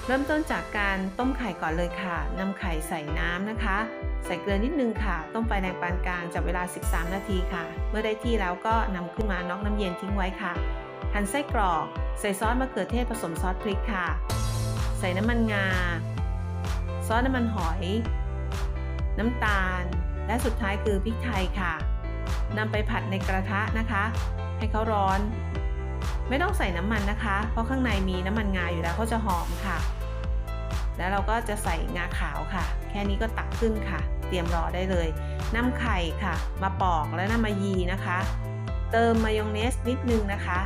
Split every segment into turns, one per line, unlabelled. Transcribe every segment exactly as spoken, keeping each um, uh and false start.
เริ่มต้นจากการต้มไข่ก่อนเลยค่ะนำไข่ใส่น้ำนะคะใส่เกลือนิดนึงค่ะต้มไฟแรงปานกลางจับเวลาสิบสามนาทีค่ะเมื่อได้ที่แล้วก็นำขึ้นมาน็อกน้ำเย็นทิ้งไว้ค่ะหั่นไส้กรอกใส่ซอสมะเขือเทศผสมซอสพริกค่ะใส่น้ำมันงาซอสน้ำมันหอยน้ำตาลและสุดท้ายคือพริกไทยค่ะนำไปผัดในกระทะนะคะให้เขาร้อนไม่ต้องใส่น้ำมันนะคะเพราะข้างในมีน้ำมันงาอยู่แล้วเขาจะหอมค่ะแล้วเราก็จะใส่งาขาวค่ะแค่นี้ก็ตักขึ้นค่ะเตรียมรอได้เลยนำไข่ค่ะมาปอกแล้วนำมายีนะคะเติมมายองเนสนิดนึงนะคะ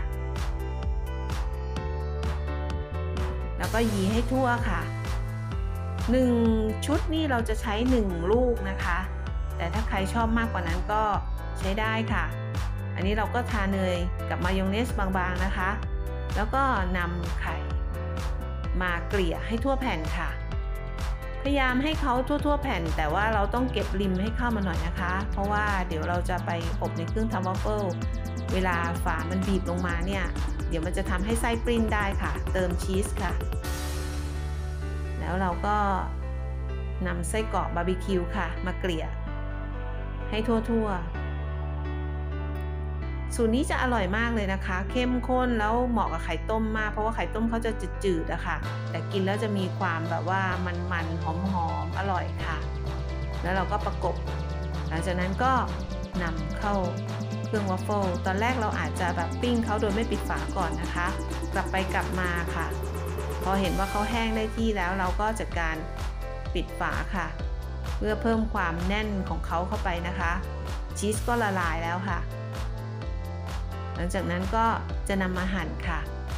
แล้วก็ยีให้ทั่วค่ะหนึ่งชุดนี่เราจะใช้หนึ่งลูกนะคะแต่ถ้าใครชอบมากกว่านั้นก็ใช้ได้ค่ะอันนี้เราก็ทาเนยกับมายองเนสบางๆนะคะแล้วก็นำไข่มาเกลี่ยให้ทั่วแผ่นค่ะพยายามให้เขาทั่วๆแผ่นแต่ว่าเราต้องเก็บริมให้เข้ามาหน่อยนะคะเพราะว่าเดี๋ยวเราจะไปอบในเครื่องทำวอฟเฟิลเวลาฝามันบีบลงมาเนี่ยเดี๋ยวมันจะทำให้ไส้ปริ้นได้ค่ะเติมชีสค่ะแล้วเราก็นำไส้กรอกบาร์บีคิวค่ะมาเกลี่ยให้ทั่วๆสูตรนี้จะอร่อยมากเลยนะคะเข้มข้นแล้วเหมาะกับไข่ต้มมากเพราะว่าไข่ต้มเขาจะจืดๆอะค่ะแต่กินแล้วจะมีความแบบว่ามันๆหอมๆอร่อยค่ะแล้วเราก็ประกบหลังจากนั้นก็นำเข้าเครื่องวอฟเฟิลตอนแรกเราอาจจะแบบปิ้งเขาโดยไม่ปิดฝาก่อนนะคะกลับไปกลับมาค่ะพอเห็นว่าเขาแห้งได้ที่แล้วเราก็จัดการปิดฝาค่ะเพื่อเพิ่มความแน่นของเขาเข้าไปนะคะชีสก็ละลายแล้วค่ะหลังจากนั้นก็จะนำมาหั่นค่ะ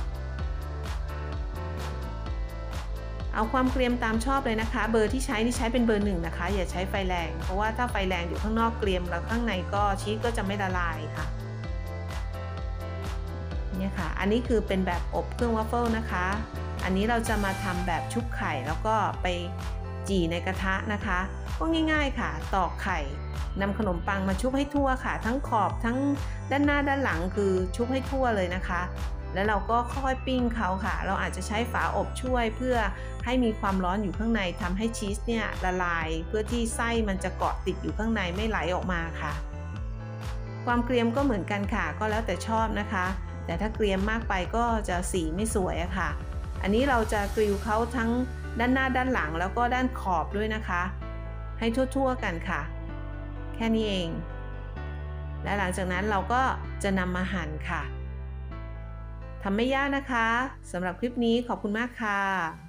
เอาความเกรียมตามชอบเลยนะคะเบอร์ที่ใช้นี่ใช้เป็นเบอร์หนึ่งนะคะอย่าใช้ไฟแรงเพราะว่าถ้าไฟแรงอยู่ข้างนอกเกรียมแล้วข้างในก็ชีสก็จะไม่ละลายค่ะนี่ค่ะอันนี้คือเป็นแบบอบเครื่องวอฟเฟิลนะคะอันนี้เราจะมาทำแบบชุบไข่แล้วก็ไปจี่ในกระทะนะคะก็ง่ายๆค่ะตอกไข่นำขนมปังมาชุบให้ทั่วค่ะทั้งขอบทั้งด้านหน้าด้านหลังคือชุบให้ทั่วเลยนะคะแล้วเราก็ค่อยๆปิ้งเขาค่ะเราอาจจะใช้ฝาอบช่วยเพื่อให้มีความร้อนอยู่ข้างในทำให้ชีสเนี่ยละลายเพื่อที่ไส้มันจะเกาะติดอยู่ข้างในไม่ไหลออกมาค่ะความเกรียมก็เหมือนกันค่ะก็แล้วแต่ชอบนะคะแต่ถ้าเกรียมมากไปก็จะสีไม่สวยอะค่ะอันนี้เราจะกริลเขาทั้งด้านหน้าด้านหลังแล้วก็ด้านขอบด้วยนะคะให้ทั่วๆกันค่ะแค่นี้เองและหลังจากนั้นเราก็จะนำมาหั่นค่ะทำไม่ยากนะคะสำหรับคลิปนี้ขอบคุณมากค่ะ